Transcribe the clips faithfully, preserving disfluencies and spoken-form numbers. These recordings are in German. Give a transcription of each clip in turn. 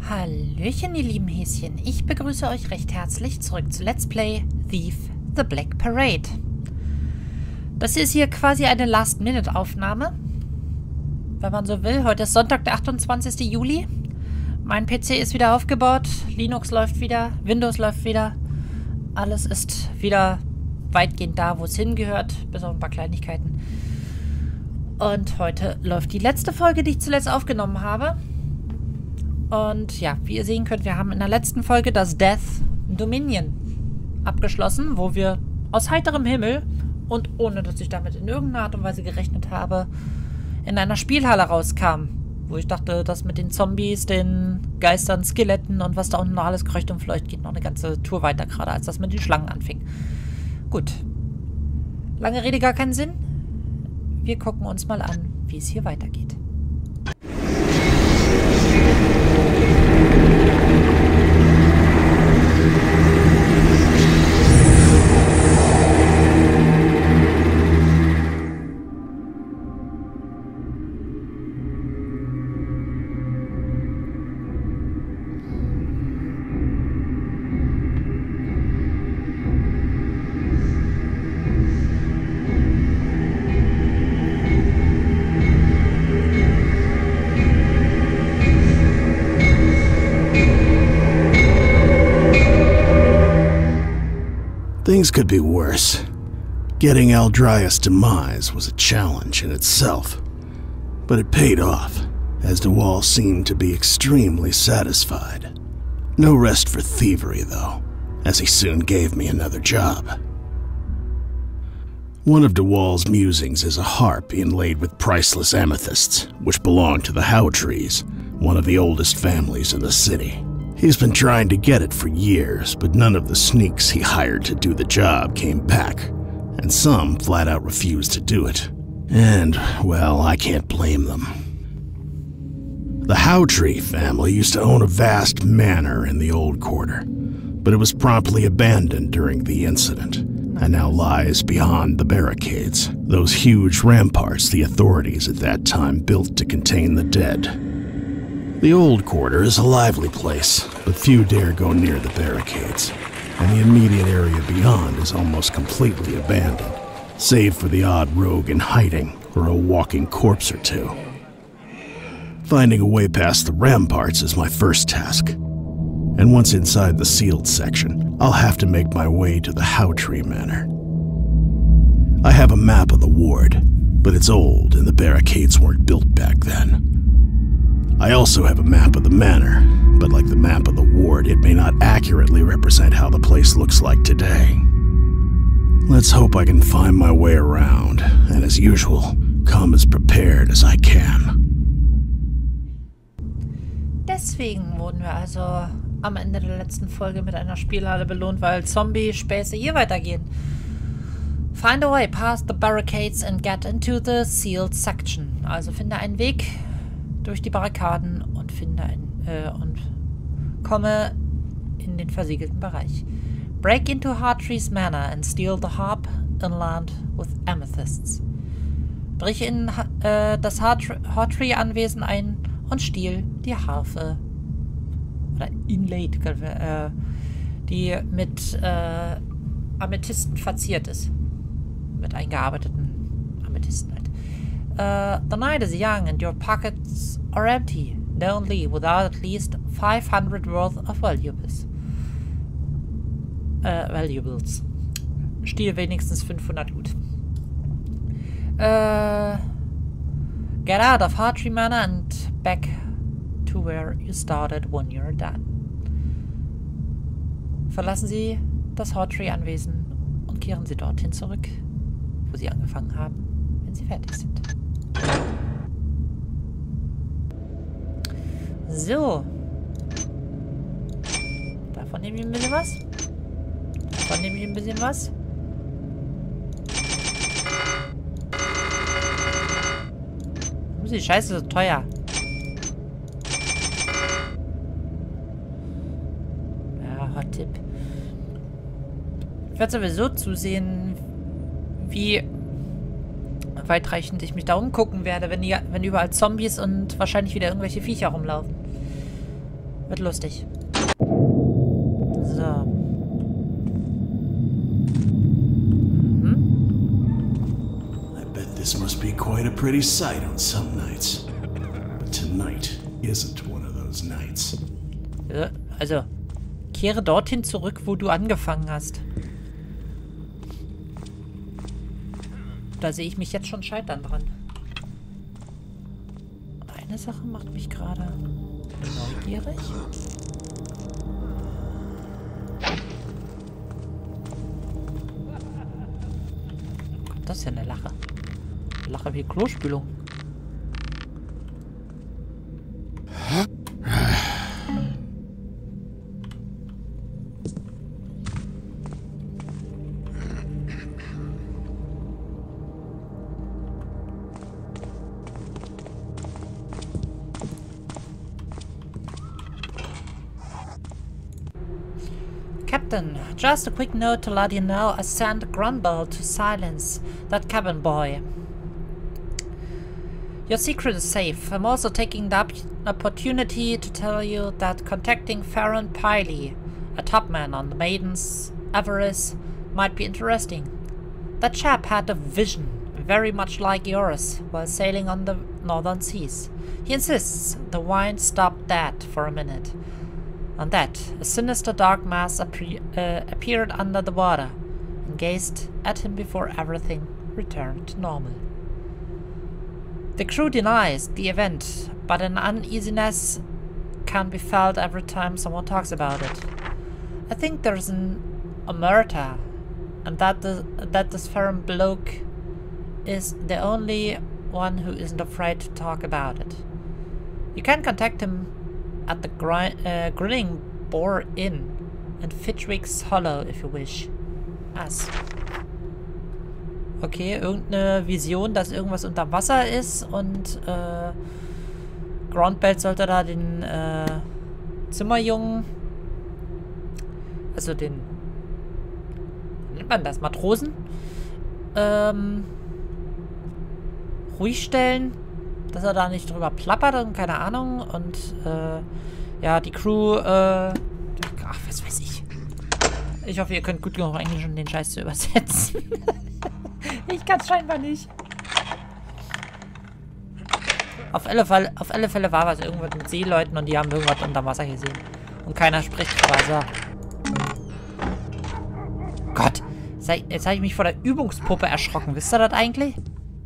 Hallöchen, ihr lieben Häschen. Ich begrüße euch recht herzlich zurück zu Let's Play Thief the Black Parade. Das ist hier quasi eine Last-Minute-Aufnahme. Wenn man so will. Heute ist Sonntag, der achtundzwanzigste Juli. Mein P C ist wieder aufgebaut. Linux läuft wieder. Windows läuft wieder. Alles ist wieder weitgehend da, wo es hingehört. Bis auf ein paar Kleinigkeiten. Und heute läuft die letzte Folge, die ich zuletzt aufgenommen habe. Und ja, wie ihr sehen könnt, wir haben in der letzten Folge das Death Dominion abgeschlossen, wo wir aus heiterem Himmel und ohne, dass ich damit in irgendeiner Art und Weise gerechnet habe, in einer Spielhalle rauskamen. Wo ich dachte, das mit den Zombies, den Geistern, Skeletten und was da unten noch alles kreucht und fleucht, geht noch eine ganze Tour weiter, gerade als das mit den Schlangen anfing. Gut. Lange Rede, gar keinen Sinn. Wir gucken uns mal an, wie es hier weitergeht. Things could be worse. Getting Aldrias' demise was a challenge in itself, but it paid off, as DeWall seemed to be extremely satisfied. No rest for thievery, though, as he soon gave me another job. One of DeWall's musings is a harp inlaid with priceless amethysts, which belong to the Howe trees, one of the oldest families in the city. He's been trying to get it for years, but none of the sneaks he hired to do the job came back, and some flat out refused to do it. And, well, I can't blame them. The Howtree family used to own a vast manor in the Old Quarter, but it was promptly abandoned during the incident, and now lies beyond the barricades, those huge ramparts the authorities at that time built to contain the dead. The Old Quarter is a lively place, but few dare go near the barricades, and the immediate area beyond is almost completely abandoned, save for the odd rogue in hiding or a walking corpse or two. Finding a way past the ramparts is my first task, and once inside the sealed section, I'll have to make my way to the Howtree Manor. I have a map of the ward, but it's old and the barricades weren't built back then. I also have a map of the manor, but like the map of the ward, it may not accurately represent how the place looks like today. Let's hope I can find my way around, and as usual, come as prepared as I can. Deswegen wurden wir also am Ende der letzten Folge mit einer Spielhalle belohnt, weil Zombie-Späße hier weitergehen. Find a way past the barricades and get into the sealed section. Also finde einen Weg durch die Barrikaden und finde ein äh, und komme in den versiegelten Bereich. Break into Howtree's Manor and steal the harp inland with amethysts. Brich in äh, das Howtree-Anwesen ein und stiehl die Harfe oder inlaid, äh, die mit äh, Amethysten verziert ist. Mit eingearbeiteten Amethysten halt. Uh, the night is young and your pockets are empty. Don't leave without at least five hundred worth of valuables. Uh, valuables. Stiehl wenigstens fünfhundert gut. Uh, get out of Howtree Manor and back to where you started when you're done. Verlassen Sie das Howtree-Anwesen und kehren Sie dorthin zurück, wo Sie angefangen haben, wenn Sie fertig sind. So. Davon nehme ich ein bisschen was. Davon nehme ich ein bisschen was. Warum ist die Scheiße so teuer? Ja, Hot Tipp. Ich werde sowieso zusehen, wie weitreichend ich mich da umgucken werde, wenn, die, wenn überall Zombies und wahrscheinlich wieder irgendwelche Viecher rumlaufen. Wird lustig. So. Mhm. I bet this must be quite a pretty sight on some nights. But tonight isn't one of those nights. Also, kehre dorthin zurück, wo du angefangen hast. Da sehe ich mich jetzt schon scheitern dran. Eine Sache macht mich gerade neugierig. Das ist ja eine Lache. Eine Lache wie Klospülung. Captain, just a quick note to let you know I sent Grumble to silence that cabin boy. Your secret is safe. I'm also taking the opportunity to tell you that contacting Farron Piley, a top man on the Maiden's Avarice, might be interesting. That chap had a vision, very much like yours, while sailing on the northern seas. He insists the wine stopped that for a minute. On that, a sinister dark mass appre uh, appeared under the water and gazed at him before everything returned to normal. The crew denies the event, but an uneasiness can be felt every time someone talks about it. I think there's an omerta, and that the, that this Farron bloke is the only one who isn't afraid to talk about it. You can contact him at the gri uh, Grilling Boar Inn in Fitchwick's Hollow if you wish. As. Okay, irgendeine Vision, dass irgendwas unter Wasser ist und äh, Groundbelt sollte da den äh, Zimmerjungen, also den, wie nennt man das, Matrosen, ähm, ruhig stellen, dass er da nicht drüber plappert und keine Ahnung. Und äh, ja, die Crew, äh, ach, was weiß ich. Ich hoffe, ihr könnt gut genug Englisch, um den Scheiß zu übersetzen. Ich kann es scheinbar nicht. Auf alle, Fall, auf alle Fälle war was irgendwas mit Seeleuten und die haben irgendwas unter Wasser gesehen. Und keiner spricht drüber. Gott, jetzt habe ich mich vor der Übungspuppe erschrocken. Wisst ihr das eigentlich?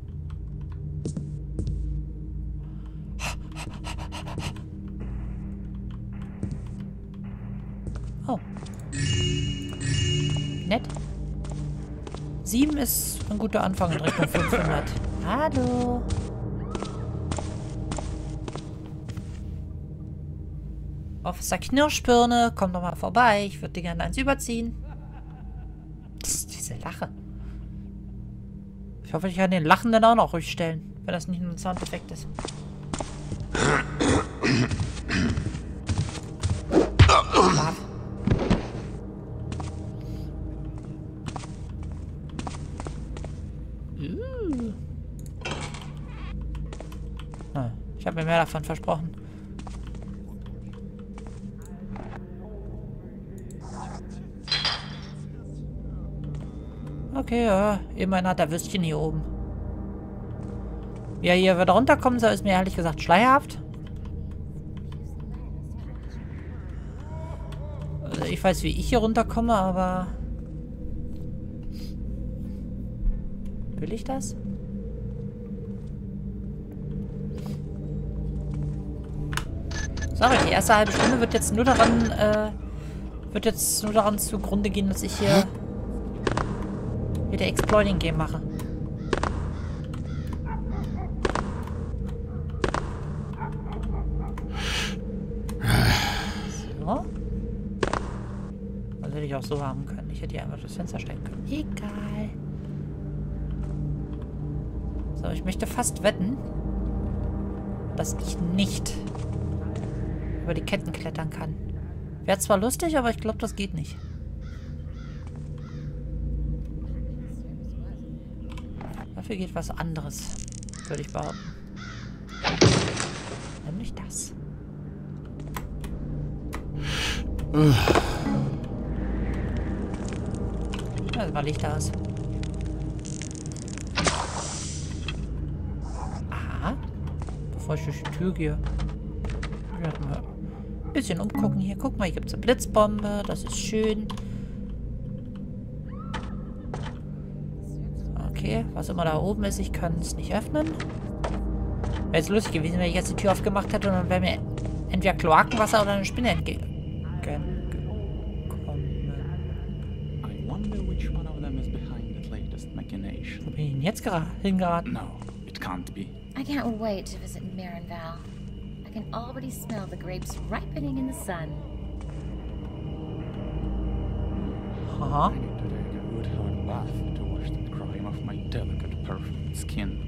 Oh. Nett. sieben ist ein guter Anfang in Richtung fünfhundert. Hallo. Officer Knirschbirne, komm doch mal vorbei. Ich würde dir gerne eins überziehen. Das ist diese Lache. Ich hoffe, ich kann den Lachenden auch noch ruhig stellen, wenn das nicht nur ein Soundeffekt ist. Schlaf. Uh. Ah, ich habe mir mehr davon versprochen. Okay, ja, immerhin hat er Würstchen hier oben. Wie er hier wieder runterkommen soll, ist mir ehrlich gesagt schleierhaft. Also ich weiß, wie ich hier runterkomme, aber... Will ich das? Sorry, die erste halbe Stunde wird jetzt nur daran, äh, wird jetzt nur daran zugrunde gehen, dass ich hier wieder Exploiting Game mache. So. Das hätte ich auch so haben können. Ich hätte hier einfach das Fenster stellen können. Egal. So, ich möchte fast wetten, dass ich nicht über die Ketten klettern kann. Wäre zwar lustig, aber ich glaube, das geht nicht. Dafür geht was anderes, würde ich behaupten. Nämlich das. Das war Licht aus. Aha. Bevor ich durch die Tür gehe. Ein bisschen umgucken hier. Guck mal, hier gibt es eine Blitzbombe. Das ist schön. Okay, was immer da oben ist, ich kann es nicht öffnen. Wäre jetzt lustig gewesen, wenn ich jetzt die Tür aufgemacht hätte und dann wäre mir entweder Kloakenwasser oder eine Spinne entgegengekommen. Wo bin ich denn jetzt hingeraten? No, it can't be. I can't wait to visit Marinval. I can already smell the grapes ripening in the sun. Aha. I need to take a good hard bath to wash the crime off my delicate, perfect skin.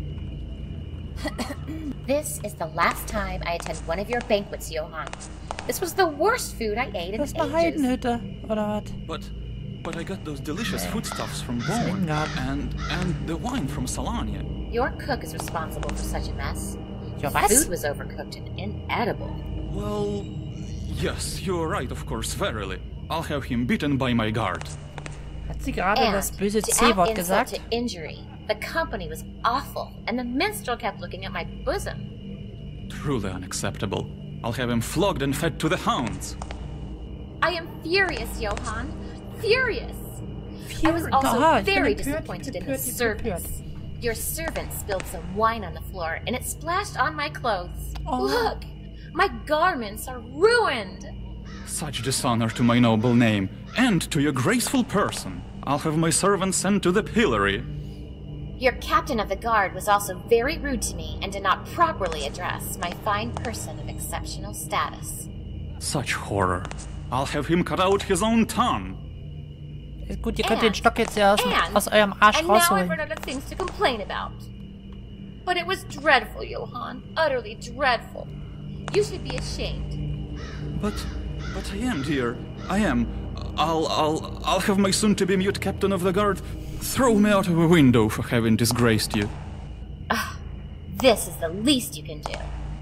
This is the last time I attend one of your banquets, Johann. This was the worst food I ate in Das ist eine ages. Heidenhütte, oder was? But, but I got those delicious foodstuffs from Das ist Born, Ingarten. and and the wine from Salania. Your cook is responsible for such a mess. Ja, The was? food was overcooked and inedible. Well, yes, you're right, of course, verily. I'll have him beaten by my guard. Hat sie gerade And das böse to add C-Wort insult gesagt? to injury, the company was awful, and the minstrel kept looking at my bosom. Truly unacceptable. I'll have him flogged and fed to the hounds. I am furious, Johann. Furious. I was Fury- also Aha, ich bin very empört, disappointed in the empört, empört. service. Your servant spilled some wine on the floor, and it splashed on my clothes. Oh. Look, my garments are ruined. Such dishonor to my noble name, and to your graceful person. I'll have my servant sent to the pillory. Your captain of the guard was also very rude to me and did not properly address my fine person of exceptional status. Such horror. I'll have him cut out his own tongue. Ist gut, ihr könnt And- den Stock jetzt ja aus, And, aus eurem Arsch and now I've rausholen. run out of things to complain about. But it was dreadful, Johann. Utterly dreadful. You should be ashamed. But, but I am, dear. I am. I'll, I'll, I'll have my soon-to-be mute captain of the guard throw me out of a window for having disgraced you. This is the least you can do.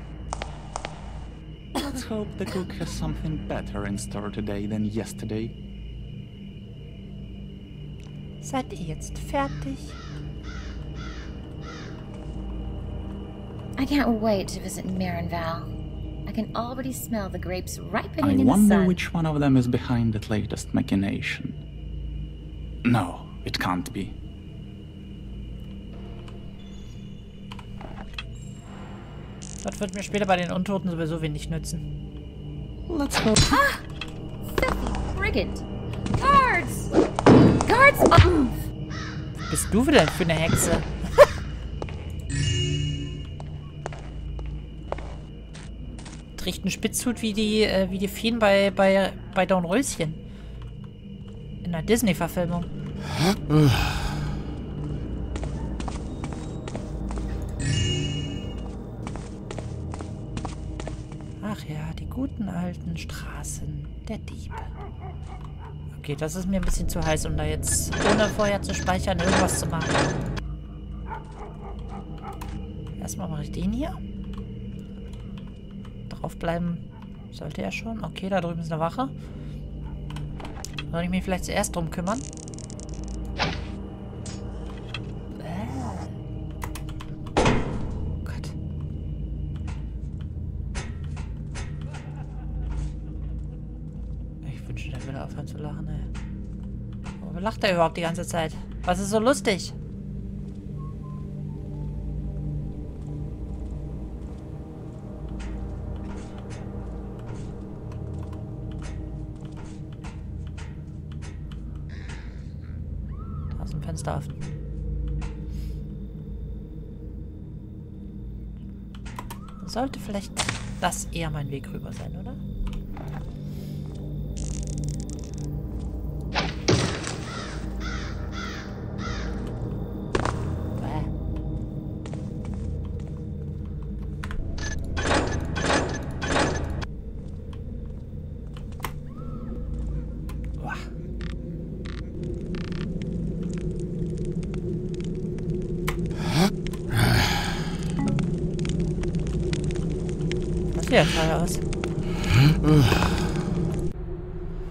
Let's hope the cook has something better in store today than yesterday. Seid ihr jetzt fertig? I can't wait to visit Marinval. I can already smell the grapes ripening I in the wonder sun. which one of them is behind that latest machination. No, it can't be. Das wird mir später bei den Untoten sowieso wenig nützen. Let's hope. Filthy brigand! Guards! Guards! Oh. Was bist du denn für eine Hexe? Trägt einen Spitzhut wie die, äh, wie die Feen bei, bei, bei Dornröschen. In einer Disney-Verfilmung. Ach ja, die guten alten Straßen der Diebe. Okay, das ist mir ein bisschen zu heiß, um da jetzt ohne vorher zu speichern irgendwas zu machen. Erstmal mache ich den hier. Draufbleiben sollte er schon. Okay, da drüben ist eine Wache. Soll ich mich vielleicht zuerst drum kümmern? Gott. Ich wünsche, der würde aufhören zu lachen, ey. Warum lacht er überhaupt die ganze Zeit? Was ist so lustig? Da ist ein Fenster offen. Sollte vielleicht das eher mein Weg rüber sein, oder? Bäh. Uah. Das sieht ja toll aus.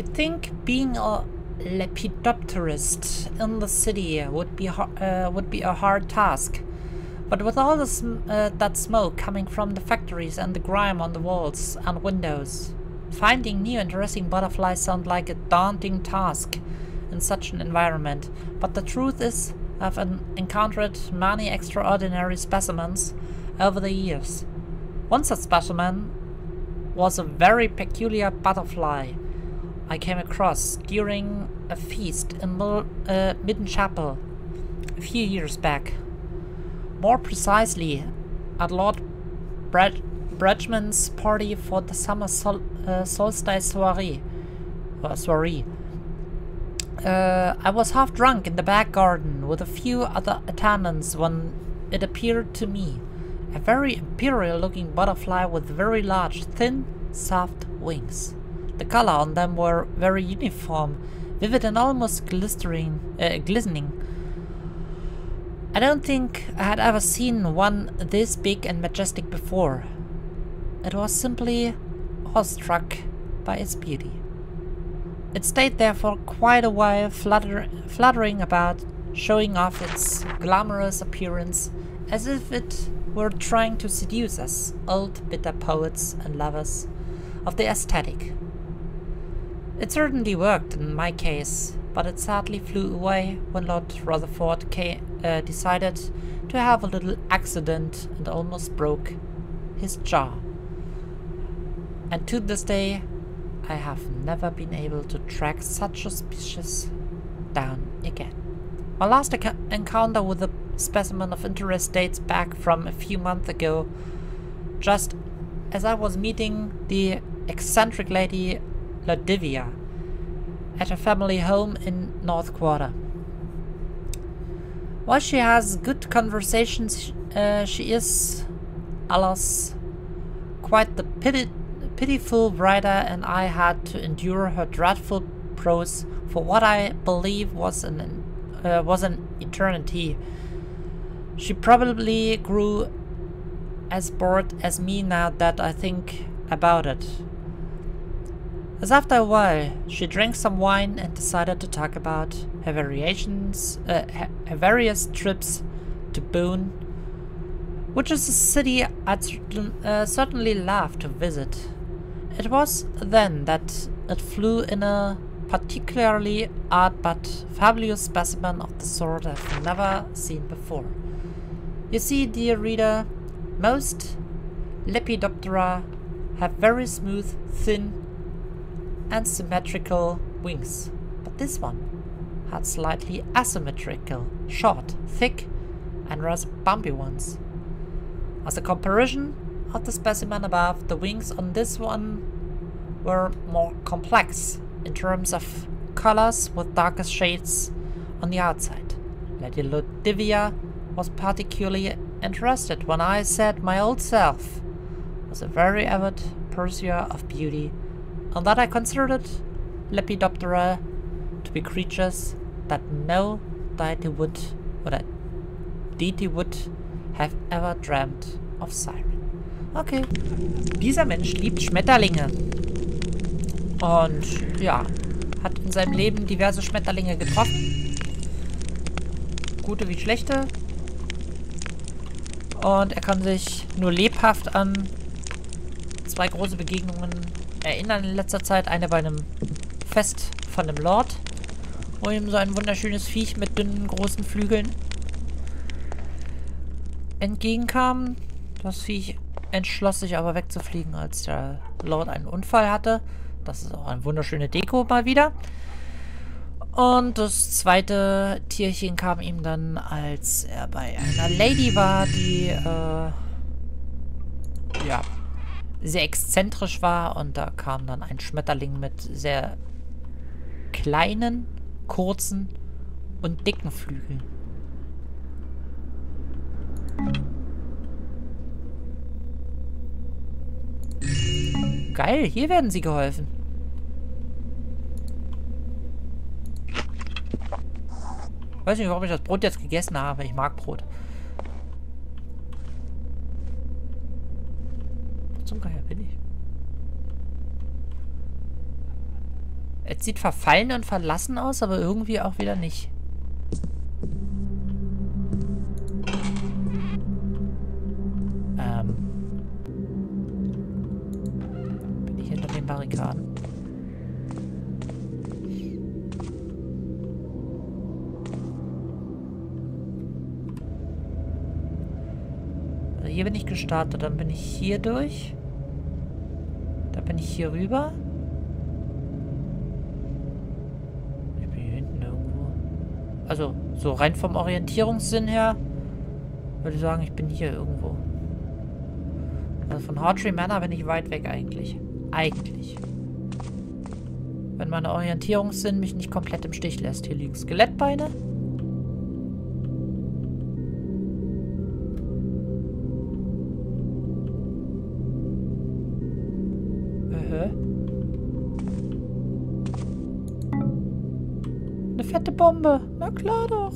think being a lepidopterist in the city would be uh, would be a hard task, but with all the sm uh, that smoke coming from the factories and the grime on the walls and windows, finding new interesting butterflies sounds like a daunting task in such an environment. But the truth is, I've encountered many extraordinary specimens over the years. One such specimen was a very peculiar butterfly I came across during a feast in Mil uh, Midden Chapel a few years back. More precisely, at Lord Brad Bradgman's party for the summer sol uh, solstice soiree. Uh, soiree. Uh, I was half drunk in the back garden with a few other attendants when it appeared to me. A very imperial-looking butterfly with very large, thin, soft wings. The color on them were very uniform, vivid and almost glistering, uh, glistening. I don't think I had ever seen one this big and majestic before. It was simply awestruck by its beauty. It stayed there for quite a while, flutter fluttering about, showing off its glamorous appearance, as if it were trying to seduce us, old bitter poets and lovers of the aesthetic. It certainly worked in my case, but it sadly flew away when Lord Rutherford came, uh, decided to have a little accident and almost broke his jaw. And to this day, I have never been able to track such a species down again. My last encounter with a specimen of interest dates back from a few months ago, just as I was meeting the eccentric lady Ladivia at her family home in North Quarter. While she has good conversations, uh, she is, alas, quite the pity pitiful writer, and I had to endure her dreadful prose for what I believe was an uh, was an eternity. She probably grew as bored as me now that I think about it. As after a while, she drank some wine and decided to talk about her variations, uh, her various trips to Boone, which is a city I'd uh, certainly love to visit. It was then that it flew in a particularly odd but fabulous specimen of the sort I've never seen before. You see, dear reader, most Lepidoptera have very smooth, thin and symmetrical wings, but this one had slightly asymmetrical, short, thick and rather bumpy ones. As a comparison of the specimen above, the wings on this one were more complex in terms of colors with darker shades on the outside. Lady Ludivia was particularly interested when I said my old self was a very avid pursuer of beauty, and that I considered Lepidoptera to be creatures that no deity would, or that deity would have ever dreamt of siren. Okay. Dieser Mensch liebt Schmetterlinge. Und ja, hat in seinem Leben diverse Schmetterlinge getroffen. Gute wie schlechte. Und er kann sich nur lebhaft an zwei große Begegnungen erinnern in letzter Zeit. Eine bei einem Fest von dem Lord, wo ihm so ein wunderschönes Viech mit dünnen, großen Flügeln entgegenkam. Das Viech entschloss sich aber wegzufliegen, als der Lord einen Unfall hatte. Das ist auch eine wunderschöne Deko mal wieder. Und das zweite Tierchen kam ihm dann, als er bei einer Lady war, die äh, ja, sehr exzentrisch war. Und da kam dann ein Schmetterling mit sehr kleinen, kurzen und dicken Flügeln. Geil, hier werden sie geholfen. Weiß nicht, warum ich das Brot jetzt gegessen habe. Ich mag Brot. Was zum Geier bin ich? Es sieht verfallen und verlassen aus, aber irgendwie auch wieder nicht. Ähm. Bin ich hinter den Barrikaden? Also hier bin ich gestartet, dann bin ich hier durch. Da bin ich hier rüber. Also, so rein vom Orientierungssinn her, würde ich sagen, ich bin hier irgendwo. Also von Hawtree Manor bin ich weit weg eigentlich. Eigentlich. Wenn mein Orientierungssinn mich nicht komplett im Stich lässt. Hier liegen Skelettbeine. Äh. Eine fette Bombe. Na klar doch.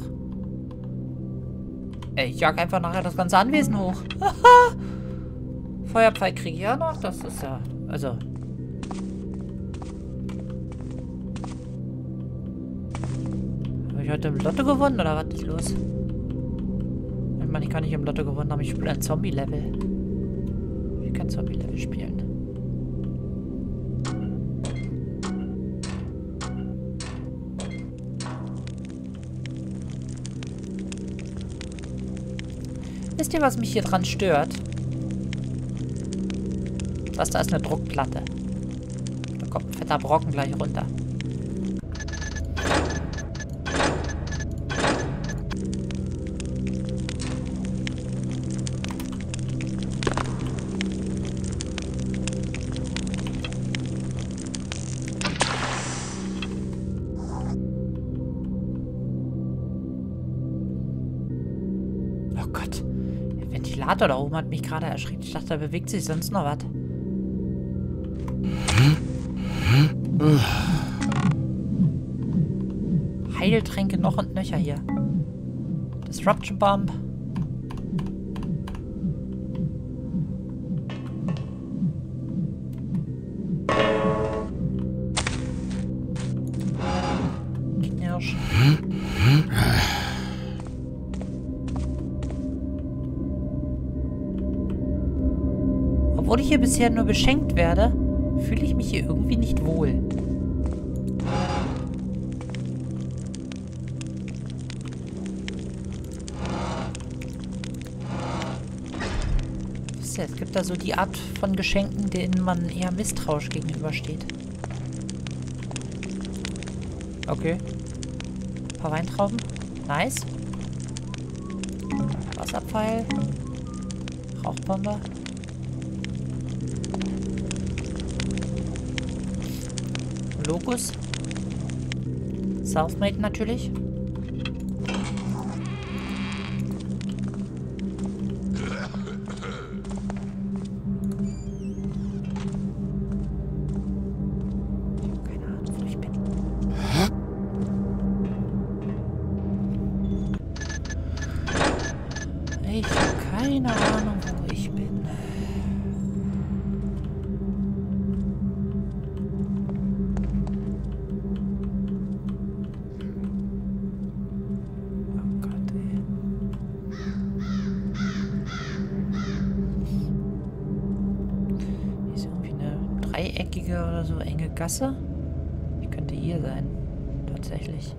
Ey, ich jag einfach nachher das ganze Anwesen hoch. Haha. Feuerpfeil kriege ich ja noch. Das ist ja... Also... Habe ich heute im Lotto gewonnen oder was ist los? Ich meine, ich kann nicht im Lotto gewonnen, aber ich spiele ein Zombie-Level. Ich kann Zombie-Level spielen. Wisst ihr, was mich hier dran stört? Das da ist eine Druckplatte. Da kommt ein fetter Brocken gleich runter. Oh Gott. Der Ventilator da oben hat mich gerade erschreckt. Ich dachte, da bewegt sich sonst noch was. Heiltränke noch und nöcher hier. Disruption Bomb. Knirsch. Obwohl ich hier bisher nur beschenkt werde, fühle ich mich hier irgendwie nicht wohl. Es gibt da so die Art von Geschenken, denen man eher misstrauisch gegenübersteht. Okay. Ein paar Weintrauben. Nice. Wasserpfeil. Rauchbombe. Locus. Selfmade natürlich. Ich habe keine Ahnung, wo ich bin. Oh Gott, ey. Hier ist irgendwie eine dreieckige oder so enge Gasse. Die könnte hier sein. Tatsächlich.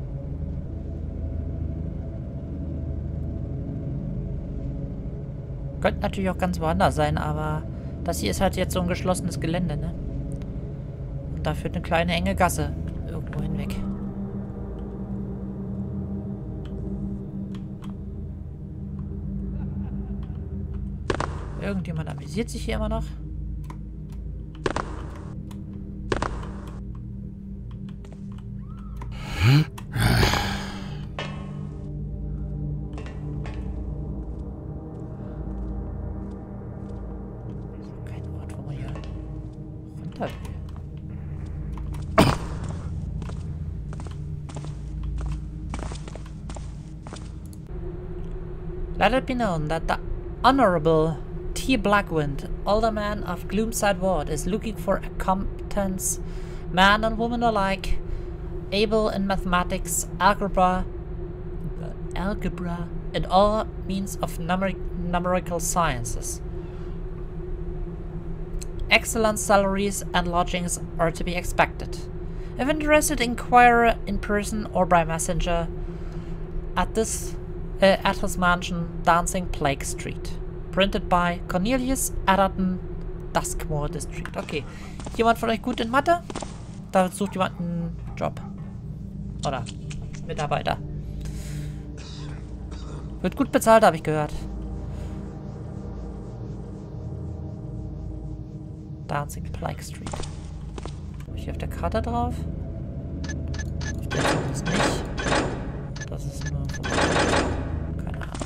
Könnte natürlich auch ganz woanders sein, aber das hier ist halt jetzt so ein geschlossenes Gelände, ne? Und da führt eine kleine enge Gasse irgendwo hinweg. Irgendjemand amüsiert sich hier immer noch. Let it be known that the Honorable T. Blackwind, Alderman of Gloomside Ward, is looking for a competence Man and woman alike, able in mathematics, algebra, algebra, and all means of numer numerical sciences. Excellent salaries and lodgings are to be expected. If interested, inquire in person or by messenger at this uh, at his mansion, Dancing Plague Street. Printed by Cornelius Adderton, Duskmoor District. Okay. Jemand von euch gut in Mathe? Da sucht jemand einen Job. Oder Mitarbeiter. Wird gut bezahlt, habe ich gehört. Dancing Plague Street. Habe ich hier auf der Karte drauf? Auf der zumindest nicht. Das ist nur... Keine Ahnung.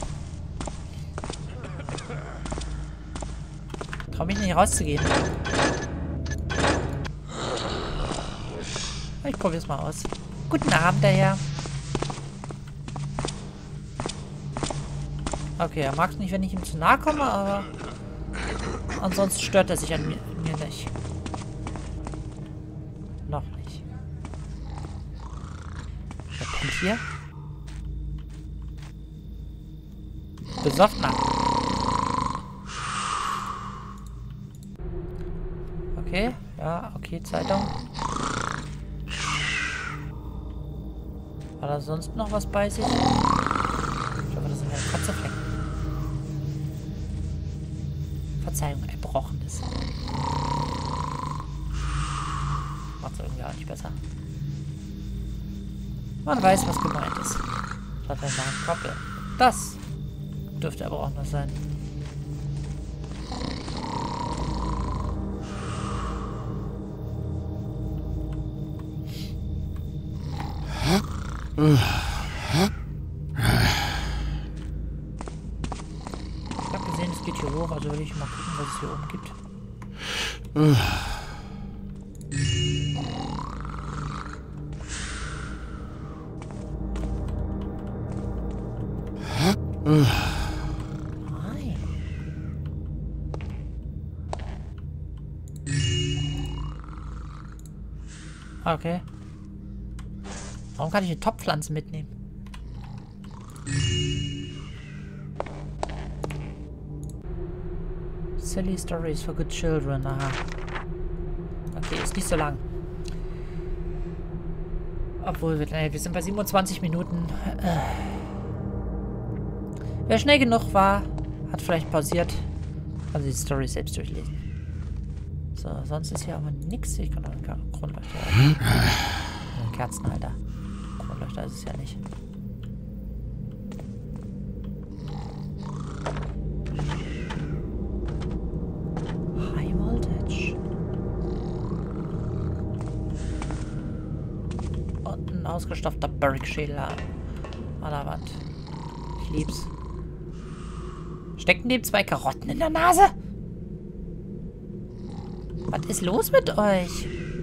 Trau mich nicht rauszugehen. Ich probier's mal aus. Guten Abend, der Herr. Okay, er mag es nicht, wenn ich ihm zu nahe komme, aber ansonsten stört er sich an mir, mir nicht. Noch nicht. Wer pennt hier? Besoffener. Okay, ja, okay, Zeitung. War da sonst noch was bei sich? Ich hoffe, das sind ja Katzeflecken. Verzeihung, Erbrochenes. Macht's irgendwie auch nicht besser. Man weiß, was gemeint ist. Das hat einen Koppel. Das dürfte Erbrochenes sein. Ich habe gesehen, es geht hier hoch, also will ich mal gucken, was es hier oben gibt. Nein. Okay. Warum kann ich eine Topfpflanze mitnehmen? Silly Stories for Good Children. Aha. Okay, ist nicht so lang. Obwohl, wir, wir sind bei siebenundzwanzig Minuten. Äh. Wer schnell genug war, hat vielleicht pausiert. Also die Story selbst durchlesen. So, sonst ist hier aber nichts. Ich kann noch einen Kronleuchter. Ein Kerzenhalter. Kronleuchter ist es ja nicht. High Voltage. Und ein ausgestopfter Barrick-Schädel an der Wand. Ich lieb's. Stecken dem zwei Karotten in der Nase? Was ist los mit euch?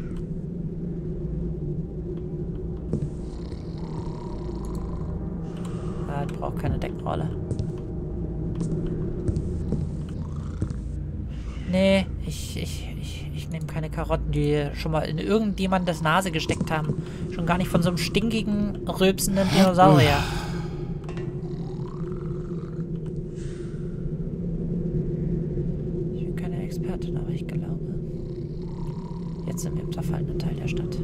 Ah, ich brauche keine Deckenrolle. Nee, ich, ich, ich, ich nehme keine Karotten, die schon mal in irgendjemandes Nase gesteckt haben. Schon gar nicht von so einem stinkigen, rülpsenden Dinosaurier. Ich bin keine Expertin, aber ich glaube, jetzt sind wir im zerfallenen Teil der Stadt.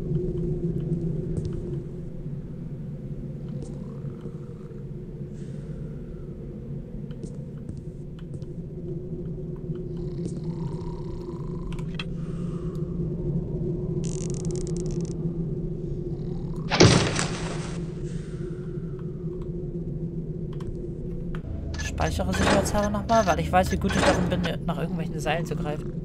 Speichere sicherheitshalber nochmal, weil ich weiß, wie gut ich darin bin, nach irgendwelchen Seilen zu greifen.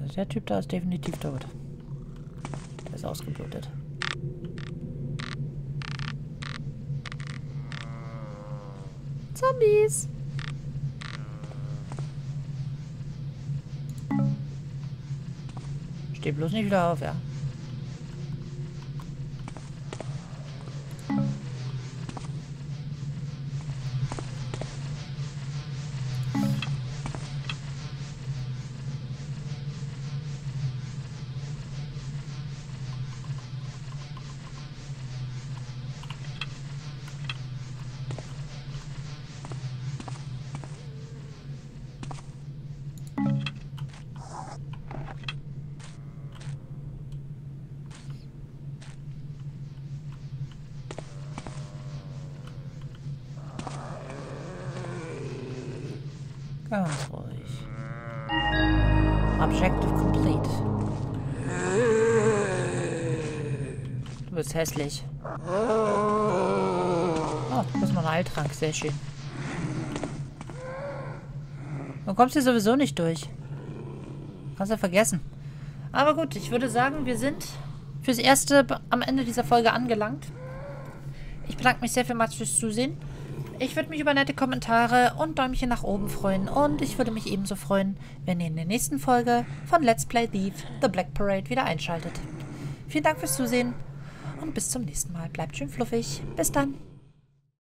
der Typ da ist definitiv tot. Der ist ausgeblutet. Zombies! Steh bloß nicht wieder auf, ja. Ganz ruhig. Objective complete. Du bist hässlich. Oh, das ist mal ein Heiltrank. Sehr schön. Du kommst hier sowieso nicht durch. Kannst du vergessen. Aber gut, ich würde sagen, wir sind fürs Erste am Ende dieser Folge angelangt. Ich bedanke mich sehr vielmals fürs Zusehen. Ich würde mich über nette Kommentare und Däumchen nach oben freuen. Und ich würde mich ebenso freuen, wenn ihr in der nächsten Folge von Let's Play Thief The Black Parade wieder einschaltet. Vielen Dank fürs Zusehen und bis zum nächsten Mal. Bleibt schön fluffig. Bis dann.